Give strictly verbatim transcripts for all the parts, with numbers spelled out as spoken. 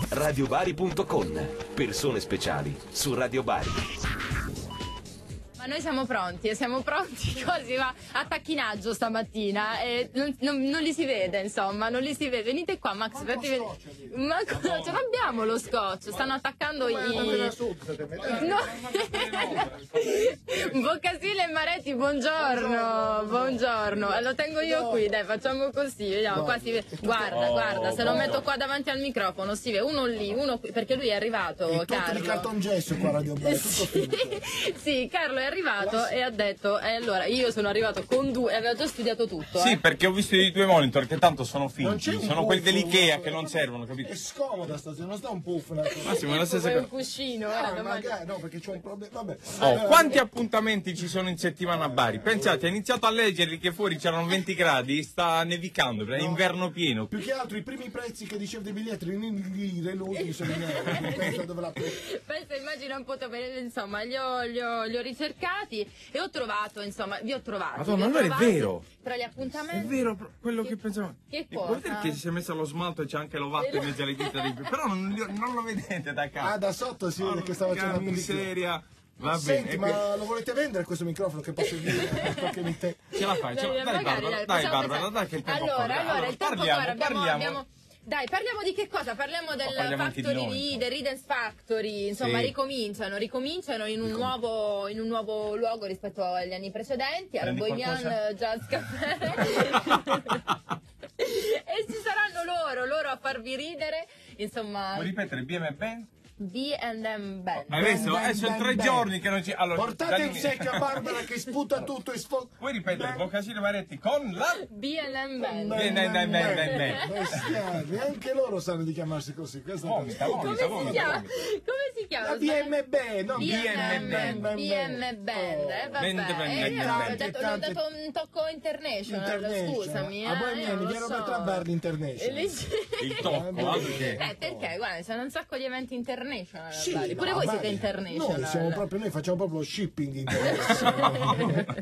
radio bari punto com. Persone speciali su Radio Bari. Noi siamo pronti, e siamo pronti così, va a tacchinaggio stamattina e non, non, non li si vede, insomma, non li si vede. Venite qua, Max, fatti vedere. Ma cosa? Ce l'abbiamo lo scotch, stanno attaccando i... No. Boccasile e Maretti, buongiorno, buongiorno. Lo tengo io qui, dai, facciamo così, vediamo, qua si vede. Guarda, guarda, se lo metto qua davanti al microfono si vede, uno lì, uno qui, perché lui è arrivato, e Carlo. tutti di cartongesso qua a Radio Bari, tutto finito. Sì, Carlo è arrivato e ha detto, e allora io sono arrivato con due, aveva già studiato tutto. Sì, eh. perché ho visto i due monitor che tanto sono Non c'è finti, un sono puff, quelli dell'Ikea un- che non servono, capito? È scomoda stasera, non sta un puff. Una cosa. Massimo, è la stessa Vuoi un cosa. cuscino, eh, Ah, domani. magari, no, perché c'ho un problema. Vabbè. Oh, Allora, quanti appuntamenti ci sono in settimana a Bari? Pensate, ho iniziato a leggerli che fuori c'erano venti gradi, sta nevicando, è inverno pieno. più che altro i primi prezzi che dicevo dei biglietti in lire, l'ultimo sono in euro. Pensa dove la Penso, immagino un po', per- insomma, li ho, li, ho, li ho ricercati e ho trovato, insomma, vi ho trovato. Madonna, vi ho allora è trovati vero. Tra gli È appuntamenti. vero quello che pensavo. Che Guardate cosa? che si è messa lo smalto e c'è anche l'ovato in mezzo alle dita dei... Però non, li- non lo vedete da casa. Ah, da sotto si vede che stava Porca facendo una pellicola. miseria. Va Senti, bene. ma lo volete vendere questo microfono che posso dire? Perché mi te... Ce la fai, ce la... Dai, magari, Barbara, dai, dai, facciamo Barbara, pensare. dai che il tempo allora, corre. allora, il tempo parliamo, corre, abbiamo, parliamo. abbiamo... Dai, parliamo di che cosa? Parliamo del parliamo anche di Factory noi, Reader, Readers Factory, insomma, Sì. ricominciano, ricominciano in un, nuovo, in un nuovo luogo rispetto agli anni precedenti, al Prendi Bohemian qualcosa? Jazz Café. E ci saranno loro, loro a farvi ridere, insomma, Vuoi ripetere B M Ben? B and M Band. Hai visto? Ben, Eh, sono ben, tre ben. giorni che non ci... Allora, Portate Gianni- il secchio a Barbara che sputa tutto e sfoga. Puoi ripetere, Boccasile Maretti con la... B and M Band. Ben, ben, ben, ben, ben, ben. Bestiali, anche loro sanno di chiamarsi così. Questa è una Vomita, cosa- vomita, Come si vomita. chiama? Come si chiama? La B M B, no? B M Band. Band, B M Band, eh, vabbè. Band, band, Eh, io band, ho band. dato, gli ho dato un tocco international, International. scusami. Eh, A voi io mi non lo viene so. per Bardi E International. lì sì. Il tocco, altro che... Eh, perché? Guarda, sono un sacco di eventi international. Sì, Bari. Pure no, voi ma- siete international. Noi, siamo proprio, noi facciamo proprio shipping international.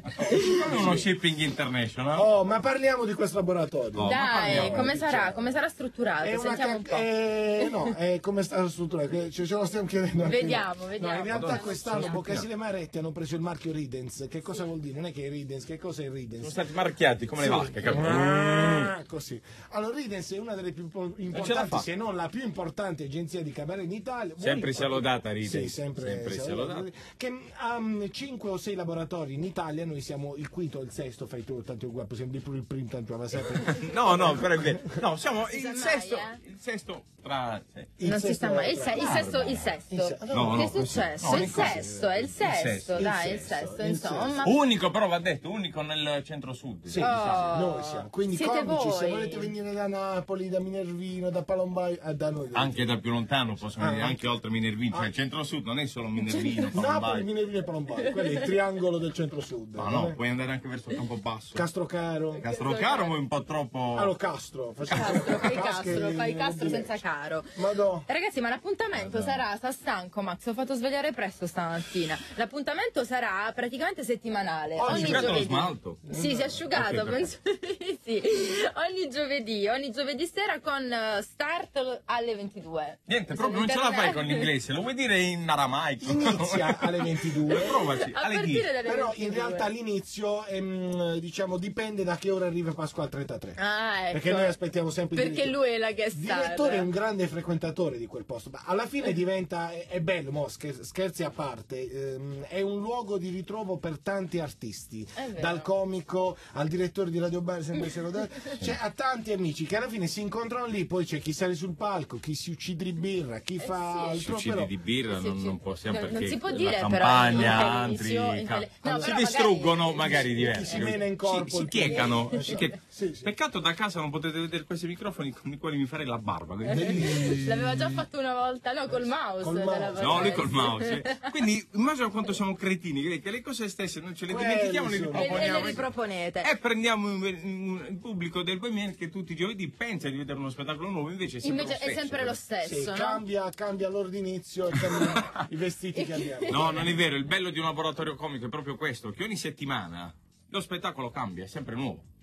Non uno shipping international. Oh, ma parliamo di questo laboratorio. Oh, ma Dai, parliamo, come diciamo. sarà? Come sarà strutturato? È una Sentiamo un ca- po'. eh, no, è come sta la struttura, che ce, ce lo stiamo chiedendo anche Vediamo, noi. vediamo. No, in realtà Madonna, quest'anno Boccasile e Maretti hanno preso il marchio Ridens. Che cosa vuol dire? Non è che è Ridens, che cosa è Ridens? Sono stati marchiati come le vacche, capito? Ah, così. Allora, Ridens è una delle più po- ce la importanti, fa. se non la più importante agenzia di cabaret in Italia. Sempre Voi- sia lodata Ridens. Sì, sempre, Sempre sia sia lodata. lodata. Che ha cinque o sei laboratori in Italia, noi siamo il quinto o il sesto, fai tu, tanto qua possiamo dire pure il primo, tanto va sempre. No, no, però è vero. No, siamo si il sa mai, sesto, eh? il sesto tra... sì. Il Non si sesto sta mai. Il, tra- se- il sesto, il sesto. Il se- No, che no, è successo? no, il non così. sesto, è il sesto, sesto. dai, Il il sesto, sesto, il insomma. Unico però va detto, unico nel centro-sud. Sì, Oh. noi siamo. Quindi Siete comici, se voi. volete venire da Napoli, da Minervino, da Palombai, eh, da noi. Anche da più lontano possono Ah, venire, anche- anche oltre Minervino, cioè Ah. il centro-sud non è solo Minervino, Napoli, Palombai. Minervino e Palombai, quello è il triangolo del centro-sud. No, non no, è? puoi andare anche verso Campobasso. Castrocaro. Castrocaro ma è un po' troppo... Allora, Castro. facciamo- Castro, fai Casche- Castro, fai Castro dire. senza caro. Madò. Ragazzi, ma l'appuntamento sarà, sta stanco Max, ho fatto svegliare presto stamattina. L'appuntamento sarà praticamente settimanale. Oggi Ogni asciugato lo giovedì. smalto? Sì, si è asciugato, Ok, penso di sì. Ogni giovedì, ogni giovedì sera con eh, start alle ventidue. Niente, proprio non ce la fai con l'inglese, lo vuoi dire in aramaico? Inizia alle ventidue. Provaci, A alle partire dieci. dalle Però ventidue. in realtà l'inizio ehm, diciamo dipende da che ora arriva Pasquale trentatré. Ah, ecco. Perché noi aspettiamo sempre il Perché direttore. lui è la guest Il star. direttore è un grande frequentatore di quel posto, ma alla fine diventa, è, è bello, mo, scher- scherzi a parte, ehm, è un luogo di ritrovo per tanti artisti, È vero. dal comico al direttore di Radio Bari, sempre se lo dà, cioè a tanti amici che alla fine si incontrano lì, poi c'è chi sale sul palco, chi si uccide di birra, chi fa Eh sì. altro, Succidi però... di birra Sì, non, sì. non possiamo Non- non perché si può la dire, però, campagna, in altri televisione, in ca- tele- no, si però magari- distruggono magari Chi diversi. si mena in corpo, si, si il- chiecano. Esatto. si chie- Sì, sì. Peccato da casa non potete vedere questi microfoni con i quali mi farei la barba. quindi- L'aveva già fatto una volta, no, col mouse. Col te mouse. la No, lui facessi. col mouse. eh. Quindi immagina quanto siamo cretini, che che le cose stesse non ce le Quelli dimentichiamo, le sono. E, e riproponiamo. le riproponete. E prendiamo in- in- il pubblico del Bohemian che tutti i giovedì pensa di vedere uno spettacolo nuovo, invece è sempre Invece lo stesso. è sempre lo stesso, Sì, no? cambia, cambia l'ora d'inizio e cambia i vestiti che abbiamo. No, non è vero, il bello di un laboratorio comico è proprio questo, che ogni settimana lo spettacolo cambia, è sempre nuovo.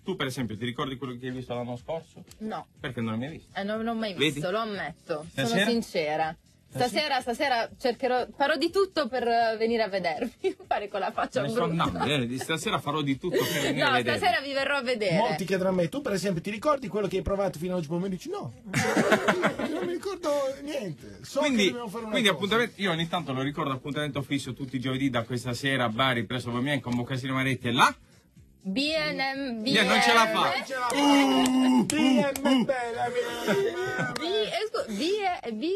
Tu per esempio ti ricordi quello che hai visto l'anno scorso? No, Perché non l'hai mai visto? eh, non l'ho mai Vedi? visto, lo ammetto. Stasera? Sono sincera. Stasera, stasera cercherò, farò di tutto per eh, venire a vedervi. Fare con la faccia Ne so brutta. andando, eh, stasera farò di tutto per venire a No, vedere. stasera vi verrò a vedere. Molti chiedono a me, tu per esempio ti ricordi quello che hai provato fino ad oggi pomeriggio? No, non mi ricordo niente. So che Quindi, dobbiamo fare una quindi cosa. appuntamento, io ogni tanto lo ricordo appuntamento fisso tutti i giovedì da questa sera a Bari presso Bohemian con Boccasino Maretti e là. B and M. Yeah, non ce la fa. Non ce la fa. B M bella, B, eh, scu- B, e- B,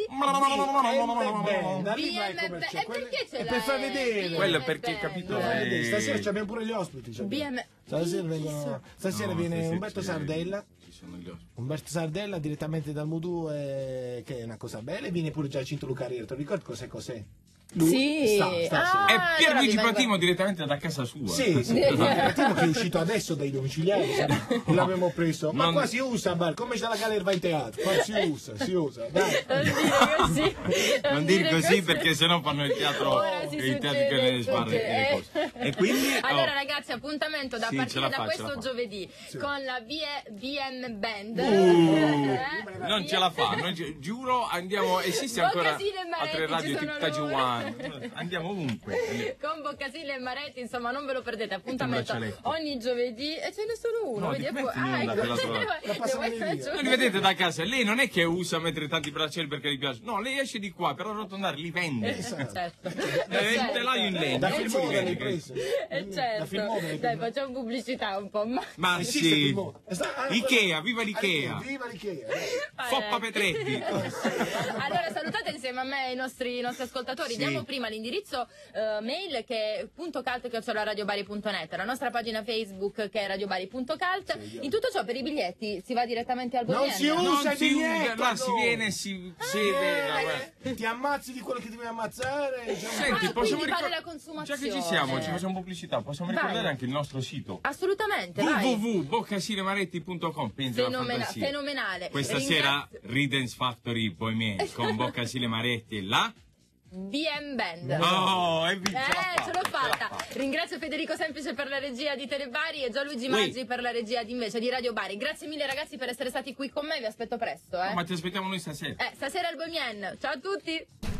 da lì vai B M come B, c'è, e quelle- perché ce e l'hai? per far vedere. Quello perché, capito, Per far eh, vedere. Stasera ci abbiamo pure gli ospiti. ci abbiamo. B M Stasera, vengono, stasera No, viene stasera Umberto c'è- Sardella. Ci sono gli ospiti. Umberto Sardella direttamente dal Mudu, eh, che è una cosa bella, e viene pure Giacinto Lucariero. Te lo ricordi cos'è cos'è? Lui Sì. sta, sta, Ah, sì. E allora Pierluigi vi vengo- Patimo direttamente da casa sua. Sì, sì, il cattivo che è uscito adesso dai domiciliari, l'abbiamo preso. Ma Non- qua si usa, Bar, come c'è la Calerva in teatro, qua si usa, si usa, dai. Non dire così. Non dire così perché sennò fanno il teatro, Ora si il teatro succede, che nelle sbarre e le cose. succede. E quindi Allora oh, ragazzi, appuntamento da Sì, ce partire la da fa, ce questo la fa. giovedì con la B M Band. Uh, non ce la fa, non ce- giuro, andiamo, esiste ancora Boccasino e Maretti, altre radio ci tipo sono Tajuan, andiamo ovunque. Con Boccasino e Maretti, insomma, non ve lo perdete. Appuntamento braccialetto. ogni giovedì e ce n'è solo uno. No, vedi, ti e poi- metti in onda ecco. quella tua- La passano Devo- via. Non li vedete da casa, lei non è che usa mettere tanti bracciali perché gli piace, no, lei esce di qua per arrotondare, li vende. Certo. Eh, un telaio in legno. Da che ci filmone vedi l'hai che- preso. Eh, Da certo. filmone l'hai Dai, preso. facciamo pubblicità un po'. Ma... Ma Esiste sì, filmone. Eh, sta- ah, Ikea, viva l'Ikea, Viva l'Ikea. Foppa Petretti. Allora salutate insieme a me i nostri, i nostri ascoltatori. Sì. Diamo prima l'indirizzo eh, mail che è punto cult chiocciola radiobari punto net, la nostra pagina Facebook che è radiobari punto cult. In tutto ciò per i biglietti si va direttamente al Non Bohemian. si usa Non il si biglietto, usa, là si no. viene, si siede. là, guarda. Eh, ti ammazzi di quello che devi ammazzare. cioè- Senti, Ah, possiamo quindi vale ricor- la consumazione. Già che ci siamo, ci facciamo pubblicità, possiamo Vai. ricordare anche il nostro sito Assolutamente, w vai. w w punto boccasiremaretti punto com. Pensa alla Fenomena- fantasia. fenomenale. Questa Ringrazio- sera Ridens Factory Bohemian con Boccasile Maretti e là. B M Band. Oh, e vince Eh, ce l'ho fatta. Ringrazio Federico Semplice per la regia di Telebari e Gianluigi Maggi Ui. per la regia di, invece di Radio Bari. Grazie mille ragazzi per essere stati qui con me, vi aspetto presto. Eh, Ma ti aspettiamo noi stasera. eh stasera al Bohemian. Ciao a tutti.